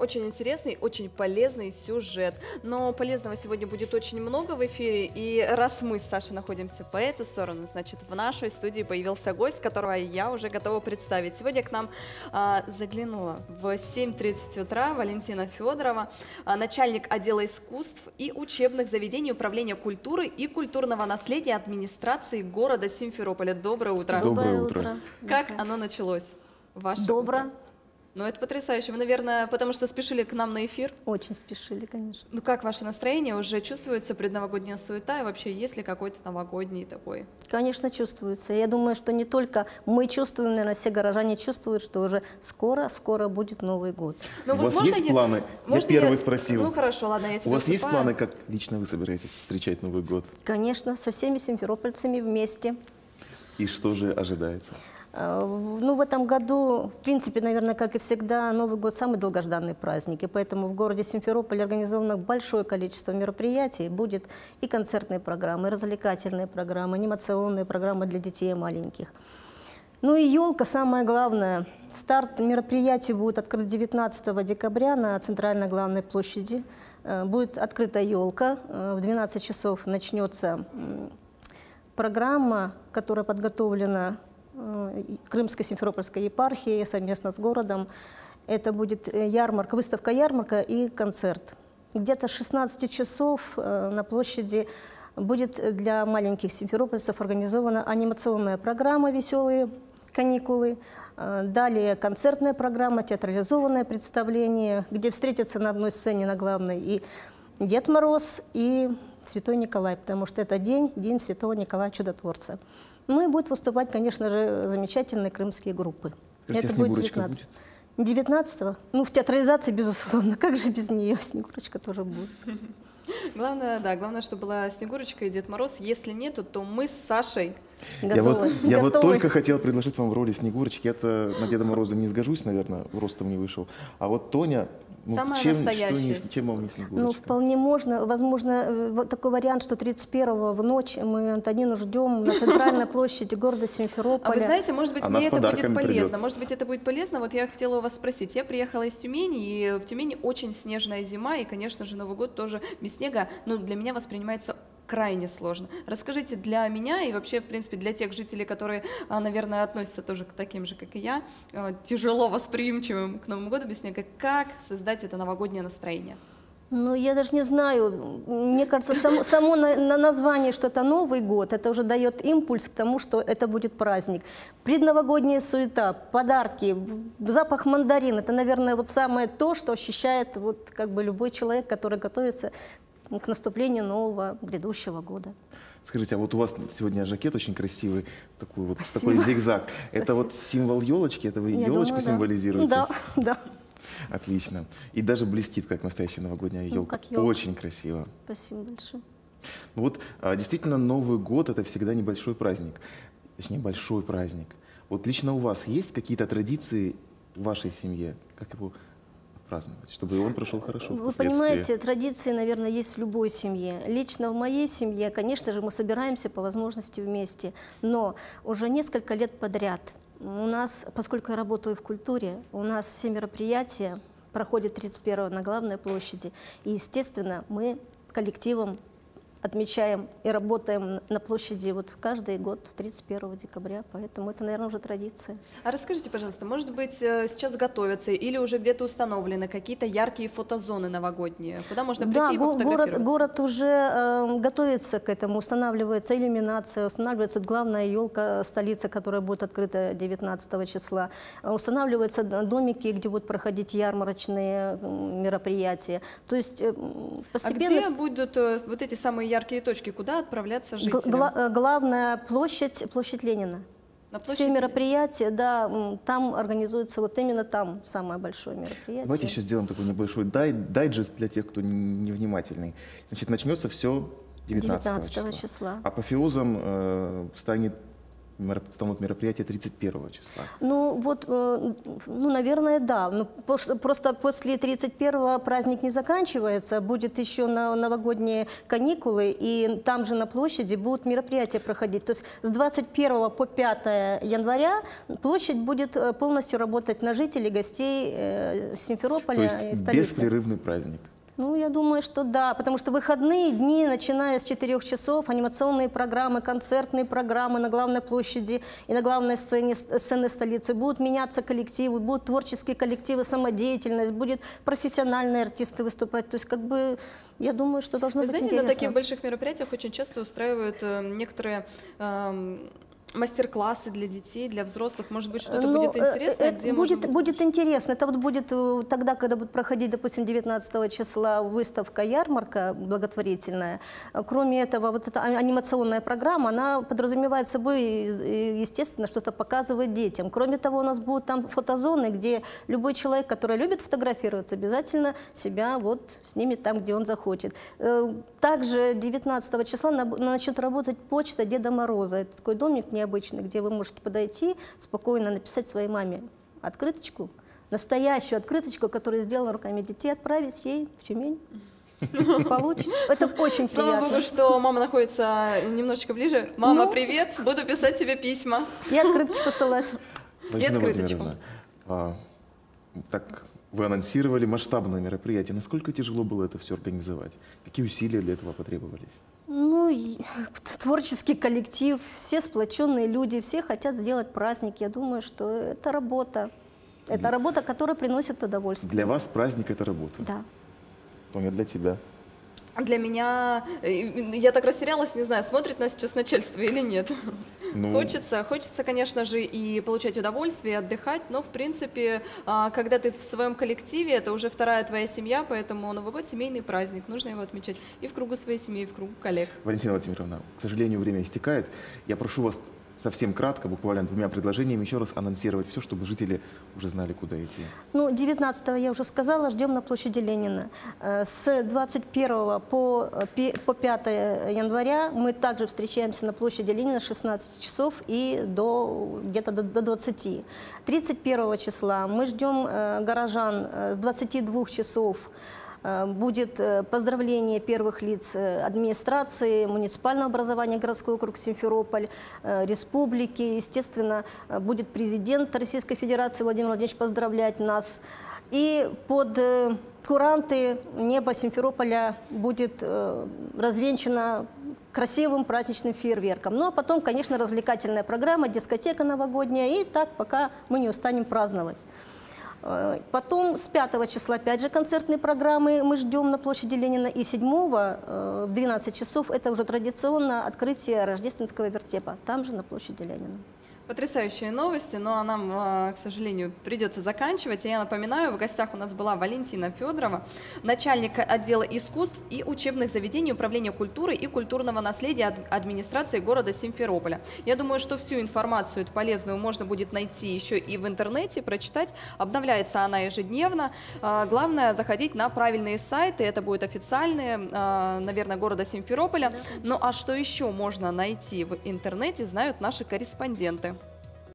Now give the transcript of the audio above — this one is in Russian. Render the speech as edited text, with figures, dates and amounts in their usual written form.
очень интересный, очень полезный сюжет. Но полезного сегодня будет очень много в эфире. И раз мы с Сашей находимся по эту сторону, значит, в нашей студии появился гость, которого я уже готова представить. Сегодня к нам заглянула в 7:30 утра Валентина Федорова, начальник отдела искусств и учебных заведений Управления культуры и культурного наследия администрации города Симферополя. Доброе утро. Доброе утро. Как оно началось? Ваше Добро. утро? Ну, это потрясающе. Вы, наверное, потому что спешили к нам на эфир? Очень спешили, конечно. Ну, как ваше настроение? Уже чувствуется предновогодняя суета? И вообще, есть ли какой-то новогодний такой? Конечно, чувствуется. Я думаю, что не только мы чувствуем, наверное, все горожане чувствуют, что уже скоро будет Новый год. Но У вас есть планы? Я первый спросил. Ну, хорошо, ладно, я тебя У вас есть уступаю. планы, как лично вы собираетесь встречать Новый год? Конечно, со всеми симферопольцами вместе. И что же ожидается? Ну, в этом году, в принципе, наверное, как и всегда, Новый год – самый долгожданный праздник. И поэтому в городе Симферополь организовано большое количество мероприятий. Будет и концертные программы, и развлекательные программы, анимационные программы для детей маленьких. Ну и елка, самое главное. Старт мероприятий будет открыт 19 декабря на центральной главной площади. Будет открыта елка. В 12 часов начнется программа, которая подготовлена Крымской Симферопольской епархии совместно с городом. Это будет ярмарка, выставка-ярмарка и концерт. Где-то с 16 часов на площади будет для маленьких симферопольцев организована анимационная программа «Веселые каникулы». Далее концертная программа, театрализованное представление, где встретятся на одной сцене, на главной, и Дед Мороз, и Святой Николай, потому что это день Святого Николая Чудотворца. Ну и будут выступать, конечно же, замечательные крымские группы. Скажите, Это будет Снегурочка 19-го. Ну, в театрализации, безусловно, как же без нее? Снегурочка тоже будет. Главное, да, главное, чтобы была Снегурочка и Дед Мороз. Если нету, то мы с Сашей Готовы. Я вот только хотел предложить вам в роли Снегурочки. Я-то на Деда Мороза не сгожусь, наверное, ростом не вышел. А вот Тоня, ну, самая чем вам не Снегурочка? Ну, вполне можно. Возможно, вот такой вариант, что 31-го в ночь мы Антонину ждем на центральной площади города Симферополя. А вы знаете, может быть, Она мне с это будет подарками полезно. придет. Может быть, это будет полезно. Вот я хотела у вас спросить. Я приехала из Тюмени, и в Тюмени очень снежная зима, и, конечно же, Новый год тоже без снега, но для меня воспринимается крайне сложно. Расскажите для меня и вообще, в принципе, для тех жителей, которые, наверное, относятся тоже к таким же, как и я, тяжело восприимчивым к Новому году без снега, как создать это новогоднее настроение? Ну, я даже не знаю. Мне кажется, само название, что это Новый год, это уже дает импульс к тому, что это будет праздник. Предновогодняя суета, подарки, запах мандарин – это, наверное, вот самое то, что ощущает вот как бы любой человек, который готовится к наступлению нового грядущего года. Скажите, а вот у вас сегодня жакет очень красивый, такой Спасибо. зигзаг. Это Спасибо. вот символ елочки? Это вы Я елочку думаю, да. символизируете? Да, да. Отлично. И даже блестит, как настоящая новогодняя елка. как елка. Очень красиво. Спасибо большое. Ну вот действительно Новый год – это всегда небольшой праздник. Точнее, большой праздник. Вот лично у вас есть какие-то традиции в вашей семье? Как его праздновать, чтобы он прошел хорошо? Вы понимаете, традиции, наверное, есть в любой семье. Лично в моей семье, конечно же, мы собираемся по возможности вместе, но уже несколько лет подряд у нас, поскольку я работаю в культуре, у нас все мероприятия проходят 31-го на главной площади, и, естественно, мы коллективом отмечаем и работаем на площади вот каждый год 31 декабря, поэтому это, наверное, уже традиция. А расскажите, пожалуйста, может быть, сейчас готовятся или уже где-то установлены какие-то яркие фотозоны новогодние, куда можно прийти и пофотографироваться? Город уже готовится к этому, устанавливается иллюминация, устанавливается главная елка столицы, которая будет открыта 19 числа, устанавливаются домики, где будут проходить ярмарочные мероприятия. То есть постепенно... А где будут вот эти самые яркие точки, куда отправляться жителям? Главная площадь Ленина. Все мероприятия, да, там организуются, вот именно там самое большое мероприятие. Давайте еще сделаем такой небольшой дайджест для тех, кто невнимательный. Значит, начнется все 19 числа. числа. Апофеозом станет станут мероприятия 31 числа? Ну, вот, ну, наверное, да. Ну, просто после 31-го праздник не заканчивается, будет еще новогодние каникулы, и там же на площади будут мероприятия проходить. То есть с 21 по 5 января площадь будет полностью работать на жителей, гостей Симферополя и столицы. То есть беспрерывный праздник? Ну, я думаю, что да, потому что выходные дни, начиная с 4 часов, анимационные программы, концертные программы на главной площади и на главной сцене столицы, будут меняться коллективы, будут творческие коллективы, самодеятельность, будет профессиональные артисты выступать. То есть, как бы, я думаю, что должно быть знаете, интересно. на таких больших мероприятиях очень часто устраивают некоторые мастер-классы для детей, для взрослых. Может быть, что-то будет интересное? Где будет интересно. Это вот будет тогда, когда будет проходить, допустим, 19 числа выставка-ярмарка благотворительная. Кроме этого, вот эта анимационная программа, она подразумевает собой, естественно, что-то показывать детям. Кроме того, у нас будут там фотозоны, где любой человек, который любит фотографироваться, обязательно себя вот снимет там, где он захочет. Также 19 числа начнет работать почта Деда Мороза. Это такой домик необычный, где вы можете подойти, спокойно написать своей маме открыточку, настоящую открыточку, которая сделана руками детей, отправить ей в Тюмень. Получится. Это очень приятно. Слава Богу, что мама находится немножечко ближе. Мама, привет, буду писать тебе письма. И открыточку посылать. И открыточку. Так, вы анонсировали масштабное мероприятие. Насколько тяжело было это все организовать? Какие усилия для этого потребовались? Ну, творческий коллектив, все сплоченные люди, все хотят сделать праздник. Я думаю, что это работа. Это работа, которая приносит удовольствие. Для вас праздник – это работа? Да. Тоня, для тебя? Для меня, я так растерялась, не знаю, смотрит нас сейчас начальство или нет. Ну... Хочется, конечно же, и получать удовольствие, и отдыхать, но, в принципе, когда ты в своем коллективе, это уже вторая твоя семья, поэтому Новый год – семейный праздник, нужно его отмечать и в кругу своей семьи, и в кругу коллег. Валентина Владимировна, к сожалению, время истекает. Я прошу вас совсем кратко, буквально 2 предложениями, еще раз анонсировать все, чтобы жители уже знали, куда идти. Ну, 19-го я уже сказала, ждем на площади Ленина. С 21 по 5 января мы также встречаемся на площади Ленина с 16 часов и где-то до 20. 31 числа мы ждем горожан с 22 часов. Будет поздравление первых лиц администрации, муниципального образования, городской округ Симферополь, республики. Естественно, будет президент Российской Федерации Владимир Владимирович поздравлять нас. И под куранты небо Симферополя будет развенчано красивым праздничным фейерверком. Ну а потом, конечно, развлекательная программа, дискотека новогодняя. И так, пока мы не устанем праздновать. Потом с 5 числа опять же концертные программы мы ждем на площади Ленина. И 7 в 12 часов это уже традиционно открытие рождественского вертепа, там же на площади Ленина. Потрясающие новости, но нам, к сожалению, придется заканчивать. Я напоминаю, в гостях у нас была Валентина Федорова, начальник отдела искусств и учебных заведений Управления культуры и культурного наследия администрации города Симферополя. Я думаю, что всю информацию эту полезную можно будет найти еще и в интернете, прочитать. Обновляется она ежедневно. Главное заходить на правильные сайты, это будут официальные, наверное, города Симферополя. Ну а что еще можно найти в интернете, знают наши корреспонденты.